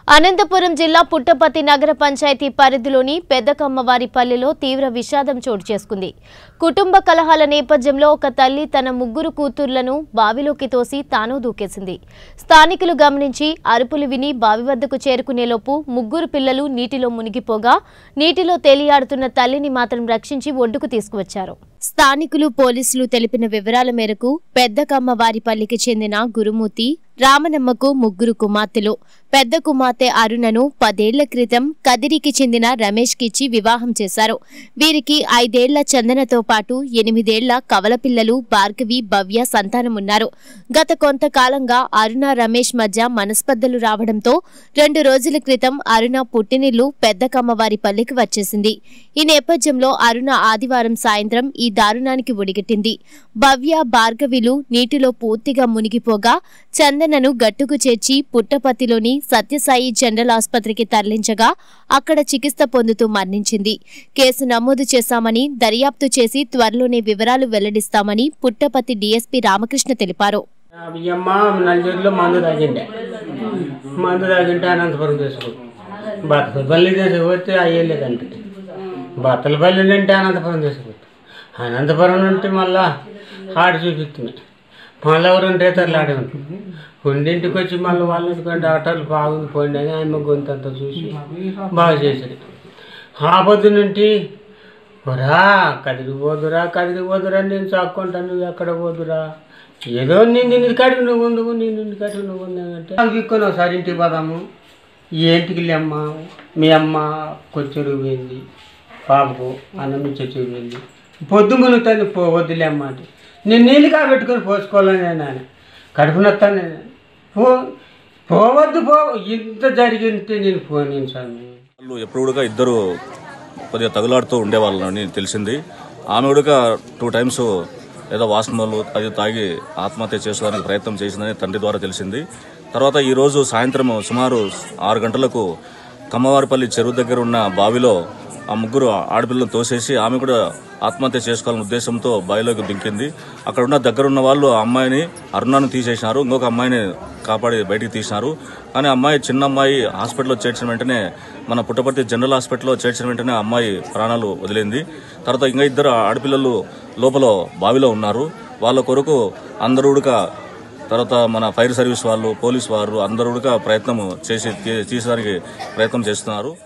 అనంతపురం జిల్లా పుట్టపర్తి నగర పంచాయతీ పరిధిలోని పెద్దకమ్మవారిపల్లిలో తీవ్ర విషాదం చోటు చేసుకుంది. కుటుంబ కలహాల నేపథ్యంలో ఒక తల్లి తన ముగ్గురు కూతుర్లను బావిలోకి తోసి తాను దూకేసింది. స్థానికులు గమనించి అరుపులు విని బావి వద్దకు చేరుకునేలోపు ముగ్గురు పిల్లలు నీటిలో మునిగిపోగా నీటిలో తేలియాడుతున్న తల్లిని మాత్రం రక్షించి ఒడ్డుకు తీసుకువచ్చారు. స్థానికులు పోలీసులు తెలిపిన వివరాల మేరకు పెద్దకమ్మవారిపల్లికి చెందిన గురుమూర్తి రామనమ్మకు ముగ్గురు కుమార్తెలు. పెద్ద కుమార్తె అరుణను 10 ఏళ్ల క్రితం కదిరికి చెందిన రమేష్ కిచ్చి వివాహం చేశారు. వీరికి 5 ఏళ్ల చందనతో పాటు 8 ఏళ్ల కవల పిల్లలు భార్గవి, భవ్య సంతానమున్నారు. గత కొంతకాలంగా అరుణ, రమేష్ మధ్య మనస్పర్ధలు రావడంతో 2 రోజుల క్రితం అరుణ పుట్టినిల్లు పెద్దకమ్మవారిపల్లికి వచ్చేసింది. ఈ నేపథ్యంలో అరుణ ఆదివారం సాయంత్రం ఈ దారుణానికి ఒడిగట్టింది. భవ్య, భార్గవిలు నీటిలో పూర్తిగా మునిగిపోగా చందనను గట్టుకు చేర్చి పుట్టపర్తిలోని సత్యసాయి జనరల్ ఆసుపత్రికి తరలించగా అక్కడ చికిత్స పొందుతూ మరణించింది. కేసు నమోదు చేశామని, దర్యాప్తు చేసి త్వరలోనే వివరాలు వెల్లడిస్తామని పుట్టపర్తి డీఎస్పీ రామకృష్ణ తెలిపారు. మందు తాగింటే అనంతపురం తీసుకుంటాం. బత్తలపల్లి తీసుకుపోతే అయ్యలేదంటే బత్తలపల్లి అంటే అనంతపురం తీసుకుంటాం. అనంతపురం నుండి మళ్ళా ఆడి చూపిస్తున్నాయి. మళ్ళీ ఎవరంటే తెల్లాడి ఉంటుంది. రెండింటికి వచ్చి మళ్ళీ వాళ్ళంటే ఆటోలు బాగుంది పోయింది అని ఆమె గొంతంతా చూసి బాగా చేశాడు. ఆ పొద్దు నుండి రా కదిరిపోదురా నేను చాక్కుంటాను, నువ్వు ఎక్కడ పోదురా, ఏదో నిన్ను కాడికి నువ్వు ఉందుకు, నిన్ను కాడికి నువ్వు ఉందంటే విక్కొని ఒకసారి ఇంటికి పోదాము. ఏంటికి వెళ్ళమ్మా, మీ అమ్మ కొచ్చెరుగు పోయింది, పాపకు అన్నం ఇచ్చే పోయింది, పొద్దు మునుగుతాను వద్దులేమ్మ అంటే నేను నీళ్ళు కాబెట్టుకొని పోసుకోవాలని నేను కడుపు నొత్తాను. నేను పోవద్దు ఇంత జరిగింటే నేను పోను స్వామి. వాళ్ళు ఎప్పుడు కూడా ఇద్దరు కొద్దిగా తగులాడుతూ ఉండేవాళ్ళని తెలిసింది. ఆమె కూడా 2 టైమ్స్ ఏదో వాసనలు అది తాగి ఆత్మహత్య చేసుకోవడానికి ప్రయత్నం చేసిందని తండ్రి ద్వారా తెలిసింది. తర్వాత ఈరోజు సాయంత్రం సుమారు 6 గంటలకు కమ్మవారిపల్లి చెరువు దగ్గర ఉన్న బావిలో ఆ ముగ్గురు ఆడపిల్లలను తోసేసి ఆమె కూడా ఆత్మహత్య చేసుకోవాలనే ఉద్దేశంతో బావిలోకి దింకింది. అక్కడ ఉన్న దగ్గరున్న వాళ్ళు ఆ అమ్మాయిని అరుణాన్ని తీసేసినారు, ఇంకొక అమ్మాయిని కాపాడి బయటికి తీసినారు. కానీ అమ్మాయి చిన్న అమ్మాయి హాస్పిటల్లో చేర్చిన వెంటనే మన పుట్టపర్తి జనరల్ హాస్పిటల్లో చేర్చిన వెంటనే అమ్మాయి ప్రాణాలు వదిలింది. తర్వాత ఇంకా 2 ఆడపిల్లలు లోపల బావిలో ఉన్నారు. వాళ్ళ కొరకు అందరూ తర్వాత మన ఫైర్ సర్వీస్ వాళ్ళు, పోలీస్ వారు అందరూ ప్రయత్నం చేసి తీసేదానికి ప్రయత్నం చేస్తున్నారు.